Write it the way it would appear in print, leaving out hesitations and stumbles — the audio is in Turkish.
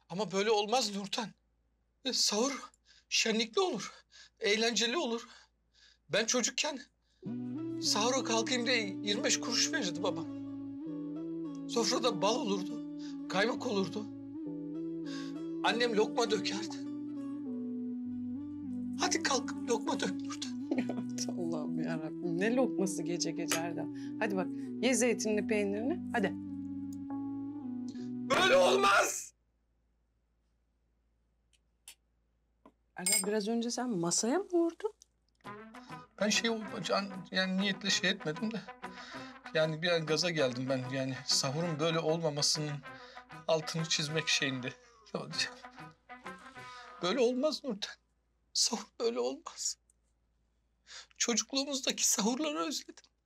Ama böyle olmaz Nurten. Sahur şenlikli olur, eğlenceli olur. Ben çocukken sahura kalkayım diye 25 kuruş verirdi babam. Sofrada bal olurdu, kaymak olurdu. Annem lokma dökerdi. Hadi kalk lokma dök Nurten. Allah'ım yarabbim, ne lokması gece gece Erdem. Hadi bak, ye zeytinli peynirini, hadi. Böyle olmaz. Erdem, biraz önce sen masaya mı vurdun? Ben yani niyetle şey etmedim de. Yani bir an gaza geldim ben. Yani sahurun böyle olmamasının altını çizmek şeyinde. Böyle olmaz Nurten. Sahur böyle olmaz. Çocukluğumuzdaki sahurları özledim.